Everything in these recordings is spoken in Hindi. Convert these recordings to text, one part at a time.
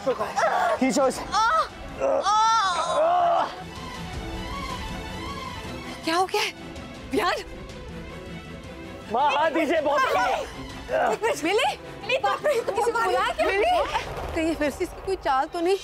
चुका है, खींचो इसे। क्या हो गया? बिहान माँ हाथ दीजिए, बहुत मिली तो किसी को बुलाया क्या? कहीं फिर से इसकी कोई चाल तो नहीं?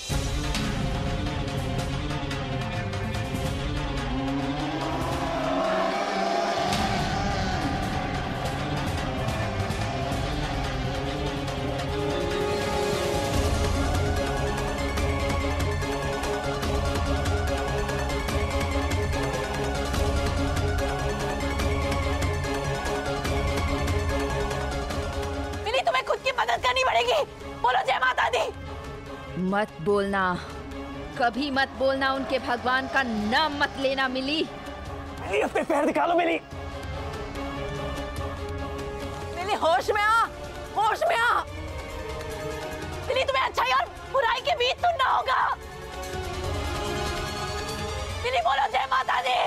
बोलो जय माता दी। मत बोलना, कभी मत बोलना उनके भगवान का नाम मत लेना। मिली अपने पैर निकालो। मिली होश में आ, होश में आ। मिली तुम्हें अच्छाई और बुराई के बीच सुनना होगा। मिली बोलो जय माता दी।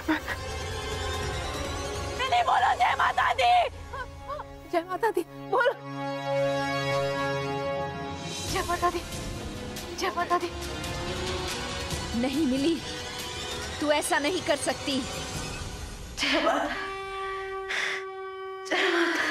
मिली बोलो जय माता दी। जय माता दी बोल। जय माता दी, जय माता दी। नहीं मिली, तू ऐसा नहीं कर सकती। जय माता, जय माता।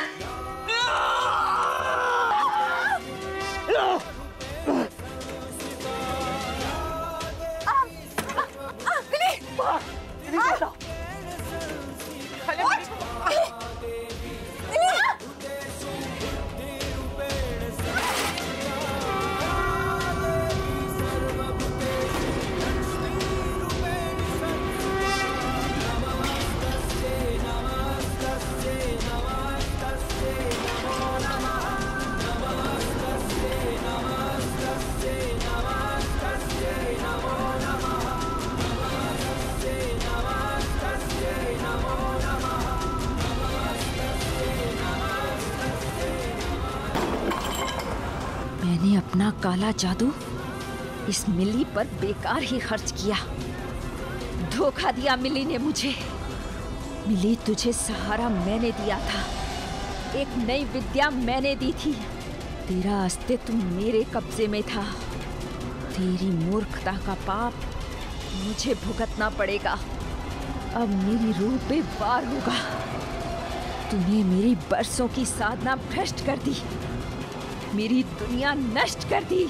मैंने अपना काला जादू इस मिली पर बेकार ही खर्च किया। धोखा दिया मिली ने मुझे। मिली, तुझे सहारा मैंने दिया था, एक नई विद्या मैंने दी थी। तेरा अस्तित्व मेरे कब्जे में था। तेरी मूर्खता का पाप मुझे भुगतना पड़ेगा। अब मेरी रूह पे वार होगा। तूने मेरी बरसों की साधना भ्रष्ट कर दी, मेरी दुनिया नष्ट कर दी।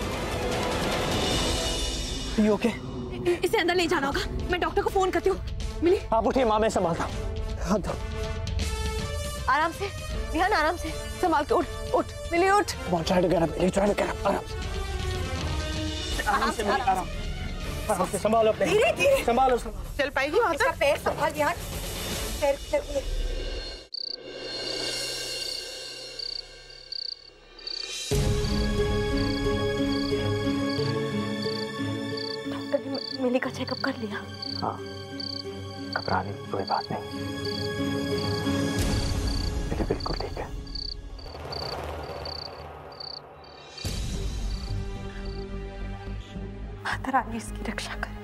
ओके? इसे अंदर ले जाना होगा, मैं डॉक्टर को फोन करती हूँ। मिली आप उठिए, माँ मैं संभालता हूँ। आराम से ध्यान, आराम से संभाल के उठ। उठ मिली उठ। Try to get up, try to get up. आराम से, आराम से संभालो अपने। धीरे धीरे संभालो। चल पाएगी वहां तक? पैर संभाल ध्यान। पैर मिली का चेकअप कर लिया? हाँ, घबराने की कोई बात नहीं। मिली बिल्कुल ठीक है। माता रानी इसकी रक्षा कर।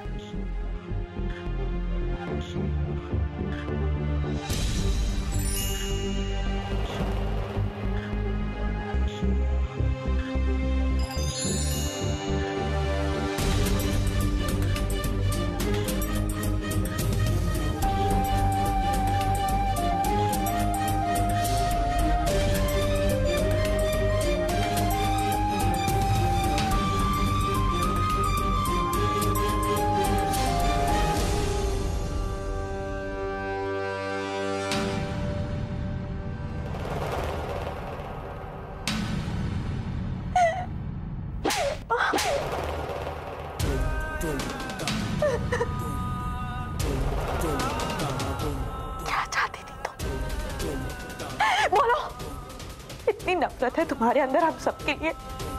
क्या चाहती थी तुम? बोलो। इतनी नफरत है तुम्हारे अंदर हम सबके लिए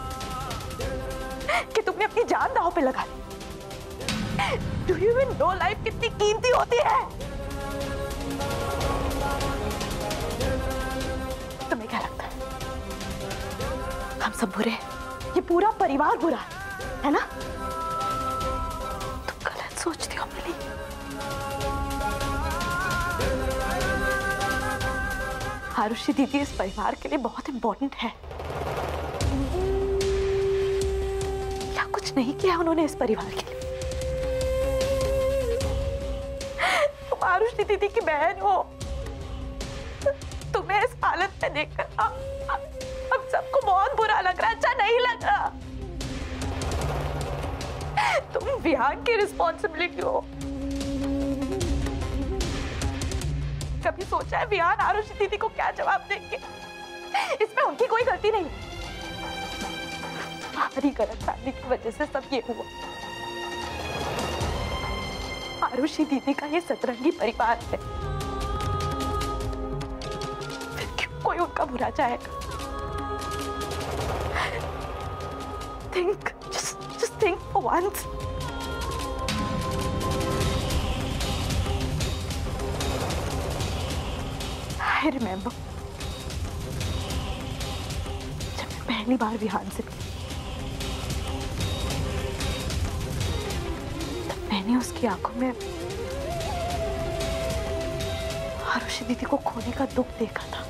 कि तुमने अपनी जान दांव पे लगा दी। Do you even know life कितनी कीमती होती है? तुम्हें क्या लगता है हम सब बुरे हैं? ये पूरा परिवार बुरा है ना? तुम गलत सोचती हो मिली। आरुषि दीदी इस परिवार के लिए बहुत इंपॉर्टेंट है। कुछ नहीं किया उन्होंने इस परिवार के लिए। तुम आरुषि दीदी की बहन हो, तुम्हें इस हालत में देखकर अब सबको बहुत बुरा लग रहा है, अच्छा नहीं लग रहा। तुम विहान की रिस्पॉन्सिबिलिटी हो। कभी सोचा है विहान आरुषि दीदी को क्या जवाब देंगे? इसमें उनकी कोई गलती नहीं। हमारी गलतफहमी की वजह से सब ये हुआ। आरुषि दीदी का ये सतरंगी परिवार है, फिर क्यों कोई उनका बुरा चाहेगा? just think for once. I remember जब मैं पहली बार विहान से मिली, तब मैंने उसकी आंखों में आरुषि दीदी को खोने का दुख देखा था।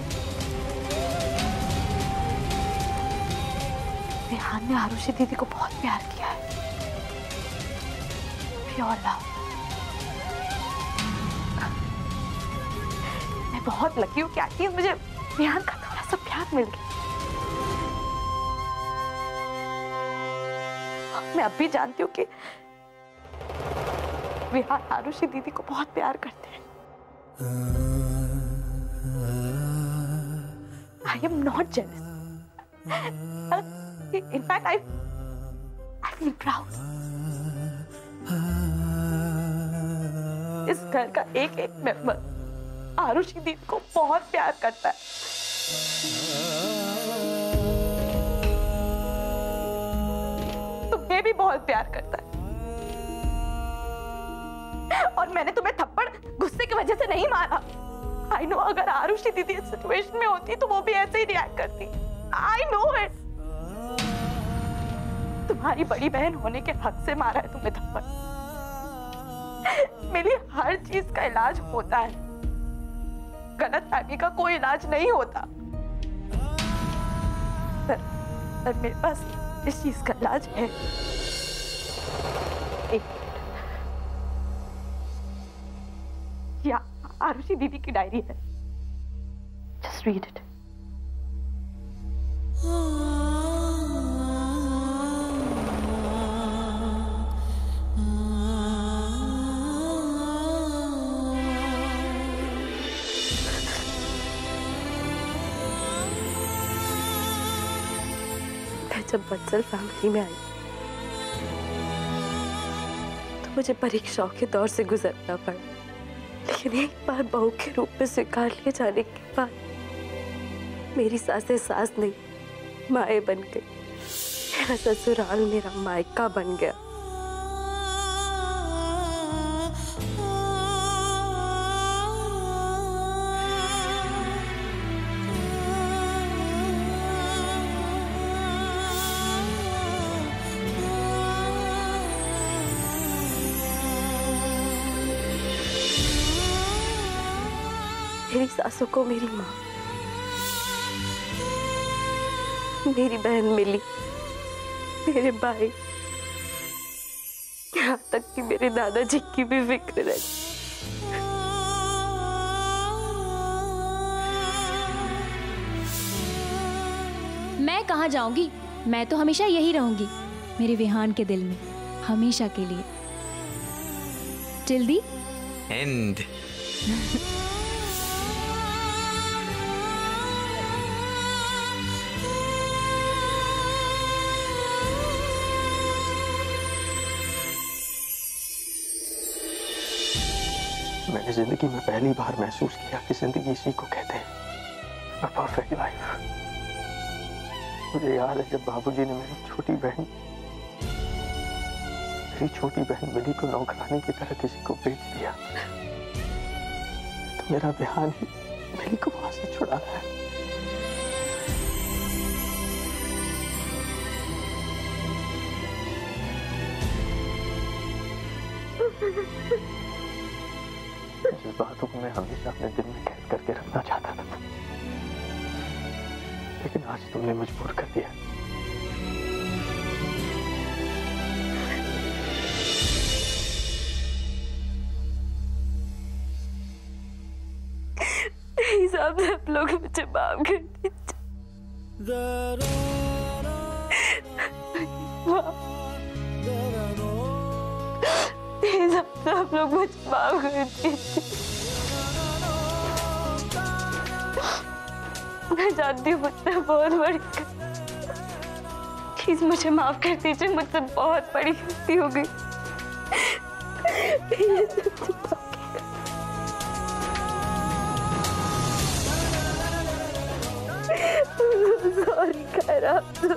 विहान ने आरुषि दीदी को बहुत प्यार किया है, प्योर लव। मैं बहुत लकी हूँ कि एटलीस्ट मुझे विहान का थोड़ा सा प्यार मिल गया। मैं अब भी जानती हूँ कि विहान आरुषि दीदी को बहुत प्यार करते हैं। I am not jealous. In fact, I feel proud. इस घर का एक एक मेंबर आरुषि दीदी को बहुत प्यार करता है। तुम्हें भी बहुत प्यार करता है। और मैंने तुम्हें थप्पड़ गुस्से की वजह से नहीं मारा। I know अगर आरुषि दीदी इस सिचुएशन में होती तो वो भी ऐसे ही रिएक्ट करती। I know it. तुम्हारी बड़ी बहन होने के हक से मारा है तुम्हें थप्पड़। मेरी हर चीज का इलाज होता है, गलतफहमी का कोई इलाज नहीं होता। पर मेरे पास इस चीज का इलाज है। या आरुषि दीदी की डायरी है, जस्ट रीड इट। जब बंसल फैमिली में आई तो मुझे परीक्षाओं के दौर से गुजरना पड़ा, लेकिन एक बार बहू के रूप में स्वीकार लिए जाने के बाद मेरी सासें सास नहीं माए बन गई। मेरा ससुराल मेरा मायका बन गया। मेरी सासों को मेरी माँ, मेरी बहन मिली, मेरे भाई, यहाँ तक कि मेरे दादाजी की भी फिक्र रही। मैं कहाँ जाऊंगी? मैं तो हमेशा यही रहूंगी, मेरे विहान के दिल में, हमेशा के लिए। Till the end. मैंने जिंदगी में पहली बार महसूस किया कि जिंदगी इसी को कहते हैं, a perfect life। मुझे याद है जब बाबूजी ने मेरी छोटी बहन मिली को नौकरानी की तरह किसी को बेच दिया, तो मेरा विहान ही मिली को वहां से छुड़ाना है। जिस बातों को मैं हमेशा अपने दिल में कैद करके रखना चाहता था, लेकिन आज तुमने मजबूर कर दिया। आप सब लोग मुझे माफ कर दीजिए। प्लीज आप सब लोग मुझे माफ कर दीजिए। मैं जानती हूँ मुझसे बहुत बड़ी, प्लीज मुझे माफ कर दीजिए, मुझसे बहुत बड़ी गलती हो गई। सॉरी कायरा,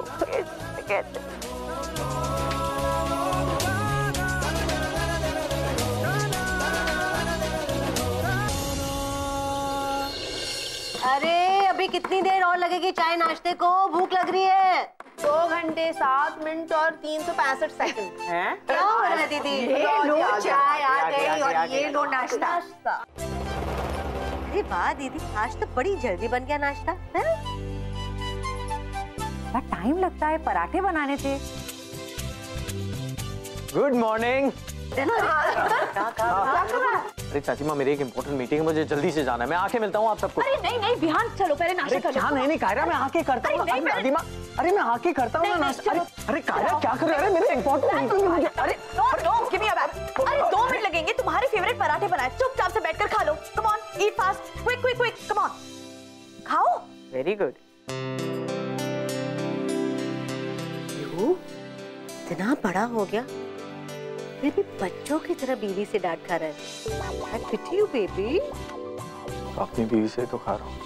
अरे अभी कितनी देर और लगेगी चाय नाश्ते को? भूख लग रही है। 2 घंटे 7 मिनट और 365 सेकंड। क्या हो रहा है दीदी? ये लो चाय आ गई और ये लो नाश्ता। अरे वाह दीदी, आज तो बड़ी जल्दी बन गया नाश्ता है? टाइम लगता है, पराठे बनाने थे। Good morning. अरे चाची माँ, मेरी एक इम्पोर्टेंट मीटिंग है, मुझे जल्दी से जाना है। मैं आके मिलता हूँ आप सबको। अरे नहीं नहीं विहान, चलो पहले नाश्ता कर लो। क्या नहीं कायरा, मैं आके करता हूँ। दादी माँ, अरे मैं आके करता हूँ ना नाश्ता। अरे कायरा क्या कर रहे हो? अरे मेरे इम्पोर्टेंट मीटिंग है। अरे अरे 2 मिनट लगेंगे, तुम्हारे फेवरेट पराठे बनाए, चुपचाप से बैठकर खा लो। Come on, eat fast, quick quick quick, come on खाओ। Very good. इतना बड़ा हो गया फिर भी बच्चों की तरह बीवी से डांट खा रहा है। I pity you, baby। अपनी बीवी से तो खा रहा हूँ।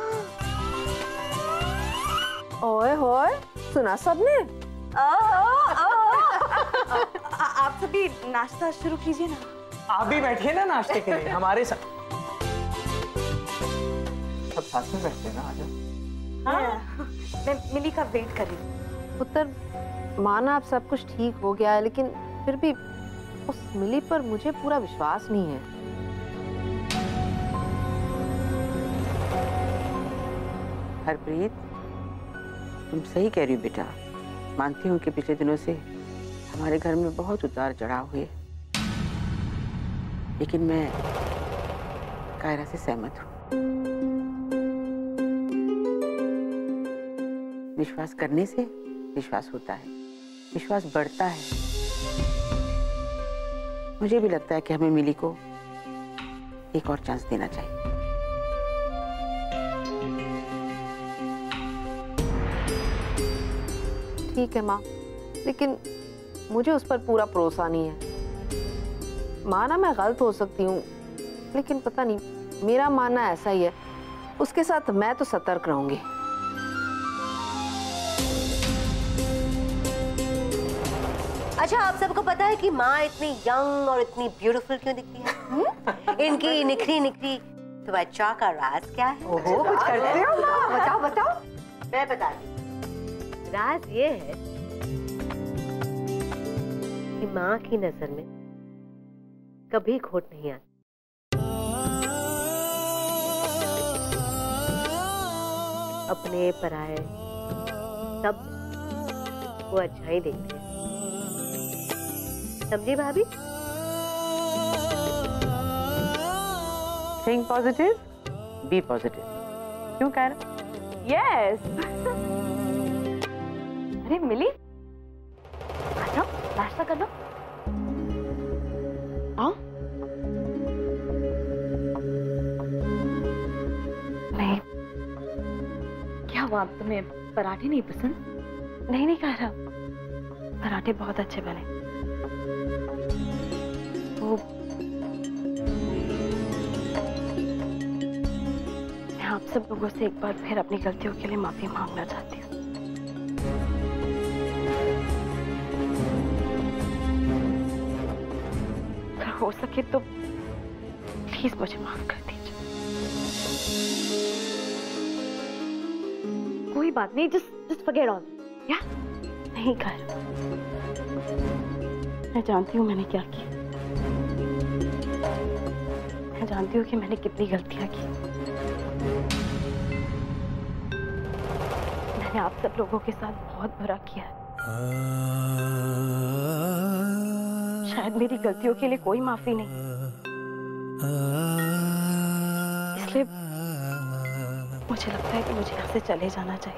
ओए होए, सुना सबने? आप सभी नाश्ता शुरू कीजिए ना। आप भी बैठिए ना नाश्ते के लिए हमारे साथ। सब साथ में बैठते हैं ना, आजा। मैं मिली का वेट कर रही हूँ। पुत्र, माना अब सब कुछ ठीक हो गया है, लेकिन फिर भी उस मिली पर मुझे पूरा विश्वास नहीं है। हरप्रीत, तुम सही कह रही हो बेटा। मानती हूँ कि पिछले दिनों से हमारे घर में बहुत उतार चढ़ाव हुए, लेकिन मैं कायरा से सहमत हूँ। विश्वास करने से विश्वास होता है, विश्वास बढ़ता है। मुझे भी लगता है कि हमें मिली को एक और चांस देना चाहिए। ठीक है माँ, लेकिन मुझे उस पर पूरा भरोसा नहीं है। माना मैं गलत हो सकती हूँ, लेकिन पता नहीं, मेरा मानना ऐसा ही है। उसके साथ मैं तो सतर्क रहूंगी। अच्छा, आप सबको पता है कि माँ इतनी यंग और इतनी ब्यूटीफुल क्यों दिखती है? इनकी निखरी निखरी त्वचा का राज क्या है? ओहो, कुछ करते हो माँ? बताओ बताओ। मैं बताती हूँ। राज ये है कि माँ की नजर में कभी खोट नहीं आती। अपने पराये सब वो अच्छाई देखते हैं। समझी भाभी? Think positive, be positive. क्यों कह रहे? यस। अरे मिली, आ जाओ, नाश्ता कर लो। आओ। नहीं, क्या हुआ? तुम्हें पराठे नहीं पसंद? नहीं नहीं कह रहा, पराठे बहुत अच्छे बने। तो मैं आप सब लोगों से एक बार फिर अपनी गलतियों के लिए माफी मांगना चाहती हूँ। अगर हो सके तो प्लीज मुझे माफ कर दीजिए। कोई बात नहीं, जस्ट फॉरगेट ऑल। या नहीं कर, मैं जानती हूँ मैंने क्या किया। मैं जानती हूँ कि मैंने कितनी गलतियां की। मैंने आप सब लोगों के साथ बहुत बुरा किया है। शायद मेरी गलतियों के लिए कोई माफी नहीं, इसलिए मुझे लगता है कि मुझे यहाँ से चले जाना चाहिए।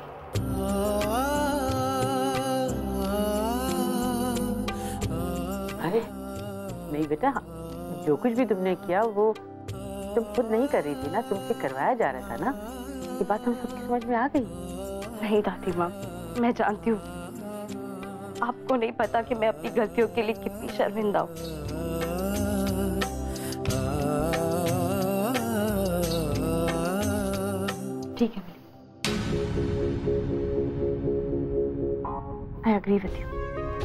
अरे नहीं बेटा, जो कुछ भी तुमने किया वो तुम खुद नहीं कर रही थी ना, तुमसे करवाया जा रहा था ना। ये बात हम सबकी समझ में आ गई। नहीं दादी माँ, मैं जानती हूँ, आपको नहीं पता कि मैं अपनी गलतियों के लिए कितनी शर्मिंदा हूँ। ठीक है मिली, I agree with you.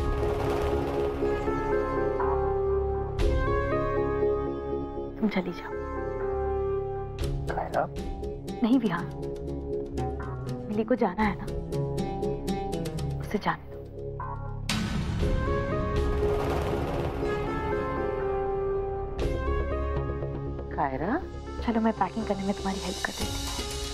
तुम चली जाओ। कायरा, नहीं विहान, मिली को जाना है ना, उसे जाने दो। कायरा, चलो मैं पैकिंग करने में तुम्हारी हेल्प कर देती हूँ।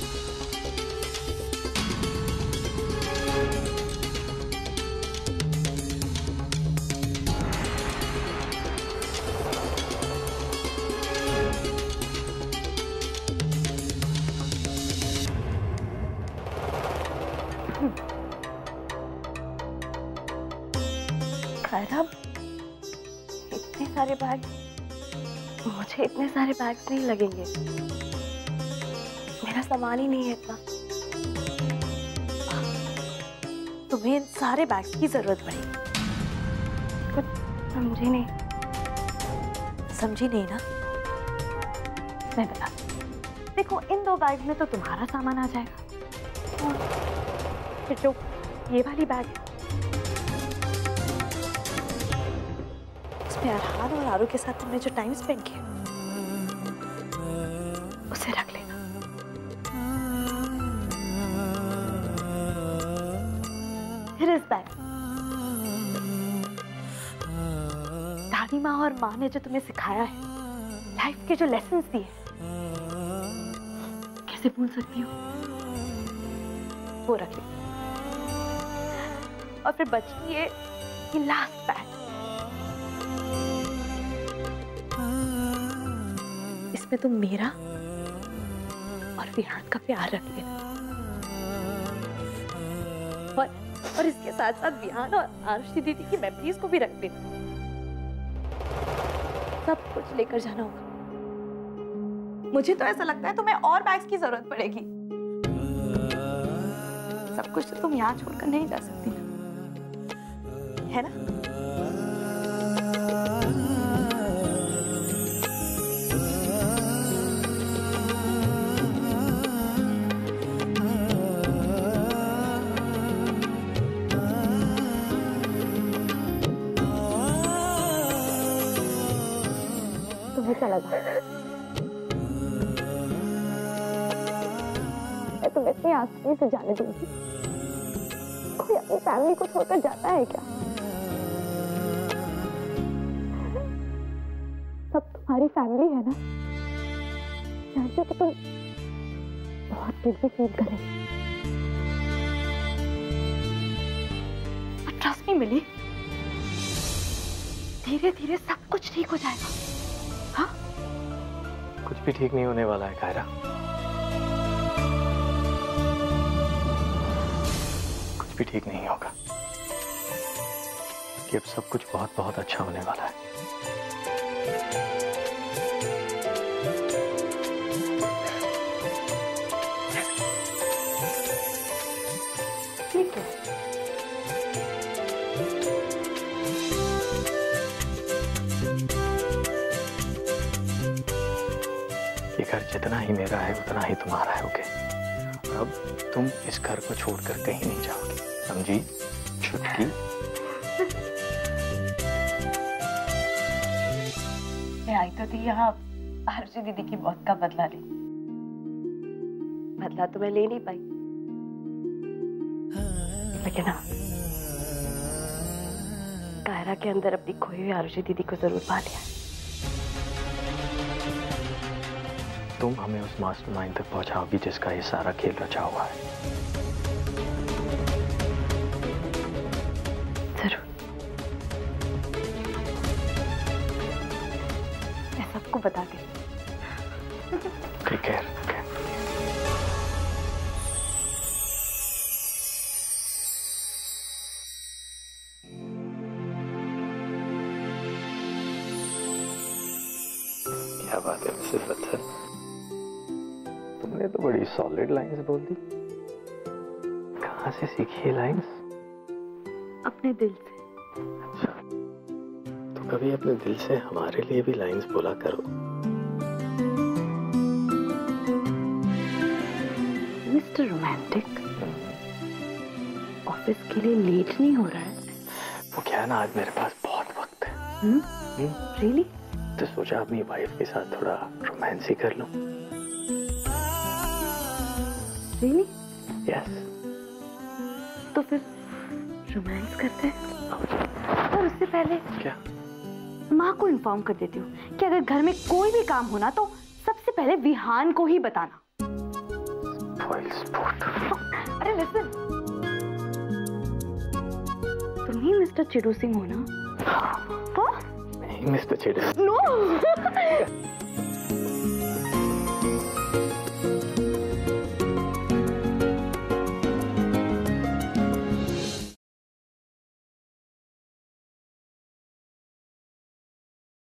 कायरा, इतने सारे बैग, मुझे इतने सारे बैग्स नहीं लगेंगे, मेरा सामान ही नहीं है इतना। तुम्हें इन सारे बैग्स की जरूरत पड़ेगी। कुछ समझी नहीं ना? मैं बता, देखो इन 2 बैग में तो तुम्हारा सामान आ जाएगा, फिर जो ये वाली बैग है उसमें अरहान और आरू के साथ तुमने जो टाइम स्पेंड किया उसे रख लेना। फिर इस बैग दादी माँ और माँ ने जो तुम्हें सिखाया है, लाइफ के जो लेसन्स दिए, कैसे भूल सकती हूँ, वो रख लेना। और फिर बची ये लास्ट बैग, इसमें तुम मेरा और विहान का प्यार रख लेना, और इसके साथ साथ विहान और आरुषि दीदी की मेमोरीज को भी रख देना। सब कुछ लेकर जाना होगा। मुझे तो ऐसा लगता है तुम्हें और बैग्स की जरूरत पड़ेगी। सब कुछ तो तुम यहाँ छोड़कर नहीं जा सकती ना, है ना? तुम्हें लगा मैं तुम्हें इतनी आसानी से जाने दूंगी? कोई अपनी फैमिली को छोड़कर जाता है क्या? सब तुम्हारी फैमिली है ना, जानती हो कि तुम बहुत गिल्टी फील करें। ट्रस्ट मी मिली, धीरे धीरे सब कुछ ठीक हो जाएगा। हाँ? कुछ भी ठीक नहीं होने वाला है कायरा, कुछ भी ठीक नहीं होगा। कि अब सब कुछ बहुत बहुत अच्छा होने वाला है। ठीक है। ये घर जितना ही मेरा है उतना ही तुम्हारा है, ओके? अब तुम इस घर को छोड़कर कहीं नहीं जाओगे, समझी छुटकी? मैं आई तो थी यहाँ आरुषि दीदी की मौत का बदला ले। बदला तो मैं ले नहीं पाई, लेकिन हाँ, कायरा के अंदर अपनी खोई हुई आरुषि दीदी को जरूर पा लिया। तुम हमें उस मास्टरमाइंड तक पहुंचाओगी जिसका ये सारा खेल रचा हुआ है। जरूर, मैं सबको बता दूंगी। ठीक है, तुमने तो बड़ी सॉलिड लाइंस बोल दी। कहाँ से सीखी लाइंस? अपने दिल से। अच्छा, तो कभी अपने दिल से हमारे लिए भी लाइंस बोला करो। मिस्टर रोमांटिक, ऑफिस के लिए लेट नहीं हो रहा है? वो क्या ना, आज मेरे पास बहुत वक्त है। रियली? तो सोचा अपनी वाइफ के साथ थोड़ा रोमांस ही कर लूं। रियली? यस। तो फिर रोमांस करते हैं। और उससे पहले क्या? माँ को इन्फॉर्म कर देती हूँ कि अगर घर में कोई भी काम होना तो सबसे पहले विहान को ही बताना। अरे लिसन, तुम ही मिस्टर चिड़ू सिंह हो ना? हाँ? नहीं मिस्टर चिड़ू। नो।